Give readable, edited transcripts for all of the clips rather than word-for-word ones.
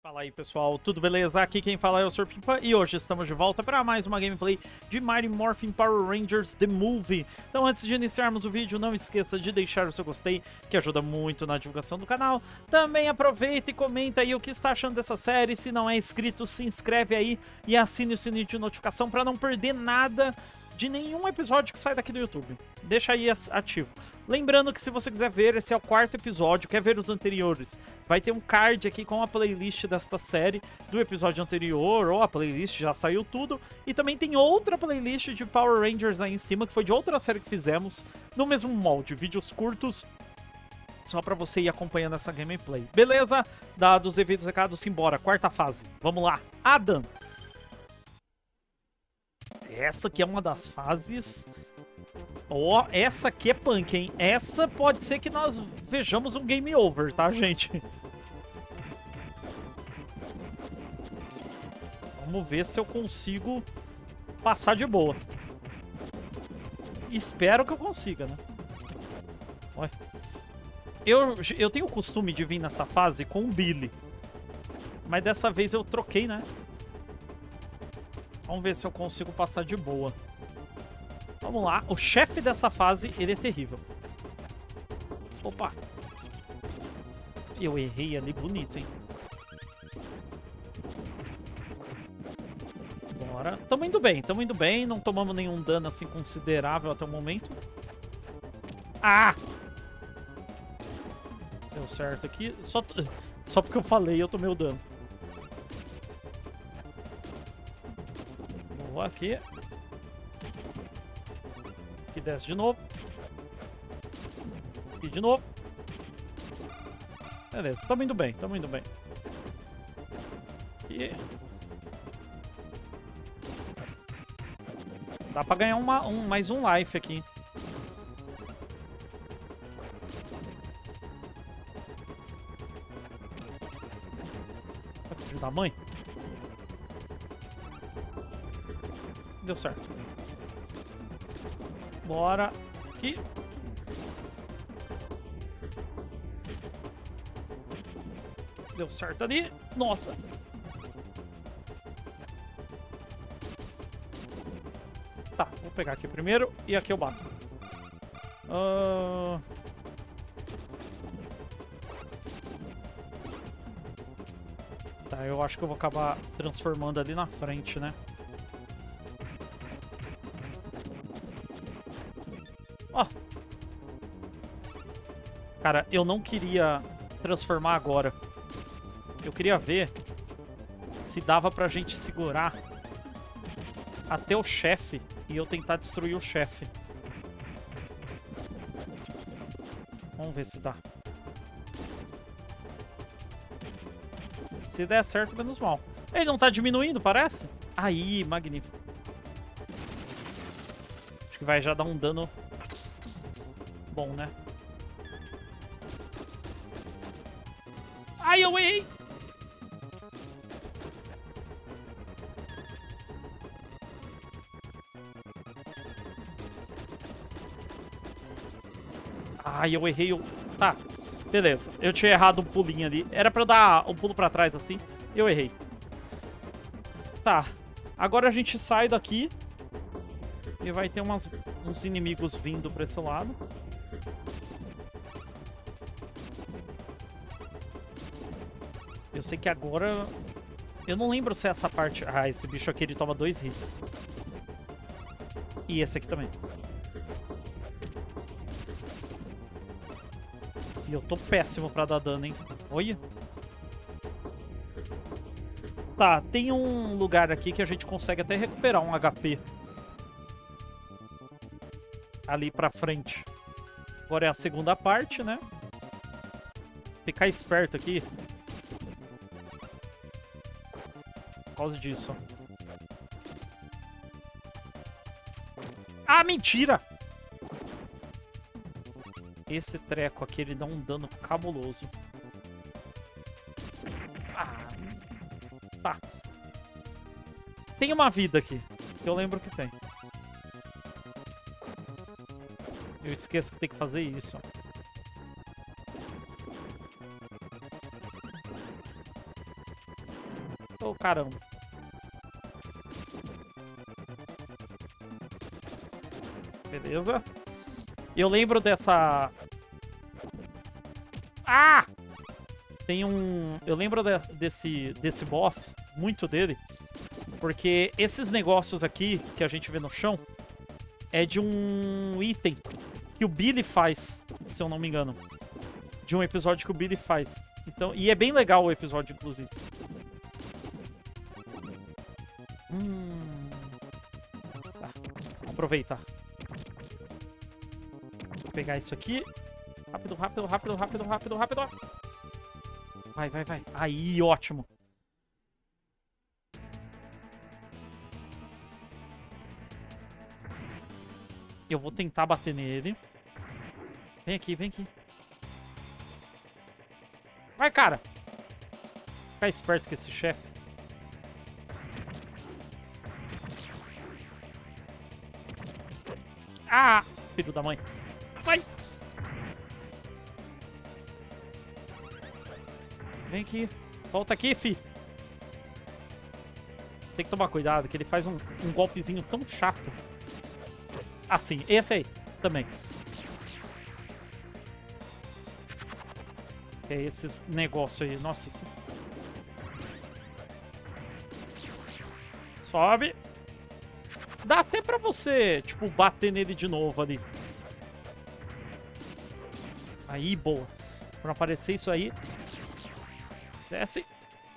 Fala aí pessoal, tudo beleza? Aqui quem fala é o Sr. Pimpa e hoje estamos de volta para mais uma gameplay de Mighty Morphin Power Rangers The Movie. Então antes de iniciarmos o vídeo, não esqueça de deixar o seu gostei, que ajuda muito na divulgação do canal. Também aproveita e comenta aí o que está achando dessa série. Se não é inscrito, se inscreve aí e assine o sininho de notificação para não perder nada de nenhum episódio que sai daqui do YouTube. Deixa aí ativo. Lembrando que se você quiser ver, esse é o 4º episódio, quer ver os anteriores, vai ter um card aqui com a playlist desta série, do episódio anterior, ou a playlist já saiu tudo. E também tem outra playlist de Power Rangers aí em cima, que foi de outra série que fizemos, no mesmo molde, vídeos curtos, só pra você ir acompanhando essa gameplay. Beleza? Dados os devidos recados, simbora. 4ª fase. Vamos lá. Adam. Essa aqui é uma das fases. Ó, essa aqui é punk, hein? Essa pode ser que nós vejamos um game over, tá, gente? Vamos ver se eu consigo passar de boa. Espero que eu consiga, né? Olha. Eu tenho o costume de vir nessa fase com o Billy. Mas dessa vez eu troquei, né? Vamos ver se eu consigo passar de boa. Vamos lá. O chefe dessa fase, ele é terrível. Opa. Eu errei ali bonito, hein? Bora. Tamo indo bem, tamo indo bem. Não tomamos nenhum dano assim considerável até o momento. Ah! Deu certo aqui. Só porque eu falei, eu tomei o dano. Boa, aqui. Aqui desce de novo. Aqui de novo. Beleza, tamo indo bem, tamo indo bem. E... dá pra ganhar mais um life aqui. Olha que filho da mãe. Deu certo. Bora. Aqui. Deu certo ali. Nossa. Tá, vou pegar aqui primeiro e aqui eu bato. Tá, eu acho que eu vou acabar transformando ali na frente, né? Ó. Cara, eu não queria transformar agora. Eu queria ver se dava pra gente segurar até o chefe e eu tentar destruir o chefe. Vamos ver se dá. Se der certo, menos mal. Ele não tá diminuindo, parece? Aí, magnífico. Acho que vai já dar um dano bom, né? Ai, eu errei! Ai, eu errei o... Tá, beleza. Eu tinha errado um pulinho ali. Era pra eu dar um pulo pra trás assim. Eu errei. Tá. Agora a gente sai daqui. E vai ter uns inimigos vindo pra esse lado. Eu sei que agora... eu não lembro se é essa parte... ah, esse bicho aqui ele toma 2 hits. E esse aqui também. E eu tô péssimo pra dar dano, hein? Olha. Tá, tem um lugar aqui que a gente consegue até recuperar um HP. Ali pra frente. Agora é a segunda parte, né? Ficar esperto aqui. Por causa disso. Ah, mentira! Esse treco aqui, ele dá um dano cabuloso. Ah, tá. Tem uma vida aqui. Que eu lembro que tem. Eu esqueço que tem que fazer isso. Ô, caramba. Beleza. Eu lembro dessa... Ah! Tem um... Eu lembro desse boss, muito dele, porque esses negócios aqui que a gente vê no chão é de um item que o Billy faz, se eu não me engano. De um episódio que o Billy faz. Então, e é bem legal o episódio, inclusive. Tá. Vamos aproveitar. Vou pegar isso aqui. Rápido, rápido, rápido, rápido, rápido, rápido. Vai, vai, vai. Aí, ótimo. Eu vou tentar bater nele. Vem aqui, vem aqui. Vai, cara. Fica esperto com esse chefe. Ah, filho da mãe. Vai. Vem aqui. Volta aqui, fi. Tem que tomar cuidado, que ele faz um golpezinho tão chato. Assim, esse aí, também. É esses negócios aí. Nossa, isso... Sobe. Dá até pra você, tipo, bater nele de novo ali. Aí, boa. Pra aparecer isso aí. Desce.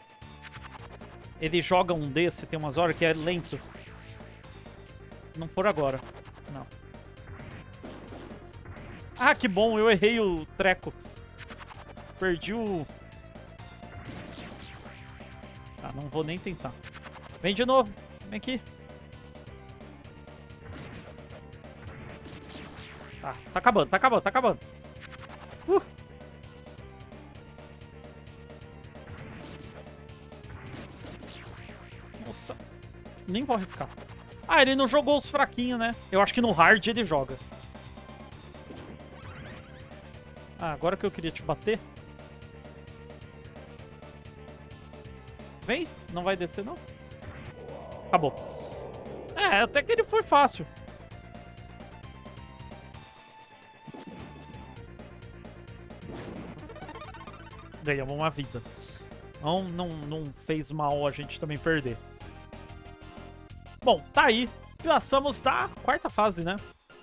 Ele joga um desse, tem umas horas que é lento. Não for agora. Não. Ah, que bom, eu errei o treco. Perdi o... Tá, não vou nem tentar. Vem de novo. Vem aqui. Tá, tá acabando, tá acabando, tá acabando. Nossa. Nem vou arriscar. Ah, ele não jogou os fraquinhos, né? Eu acho que no hard ele joga. Ah, agora que eu queria te bater. Vem? Não vai descer, não? Acabou. É, até que ele foi fácil. Ganhamos uma vida. Não fez mal a gente também perder. Bom, tá aí. Passamos da quarta fase, né?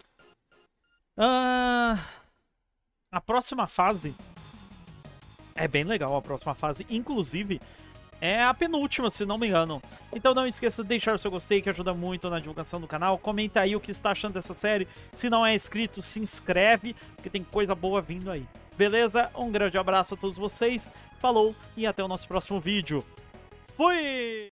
A próxima fase é bem legal. A próxima fase, inclusive, é a penúltima, se não me engano. Então não esqueça de deixar o seu gostei, que ajuda muito na divulgação do canal. Comenta aí o que está achando dessa série. Se não é inscrito, se inscreve, porque tem coisa boa vindo aí. Beleza? Um grande abraço a todos vocês. Falou e até o nosso próximo vídeo. Fui!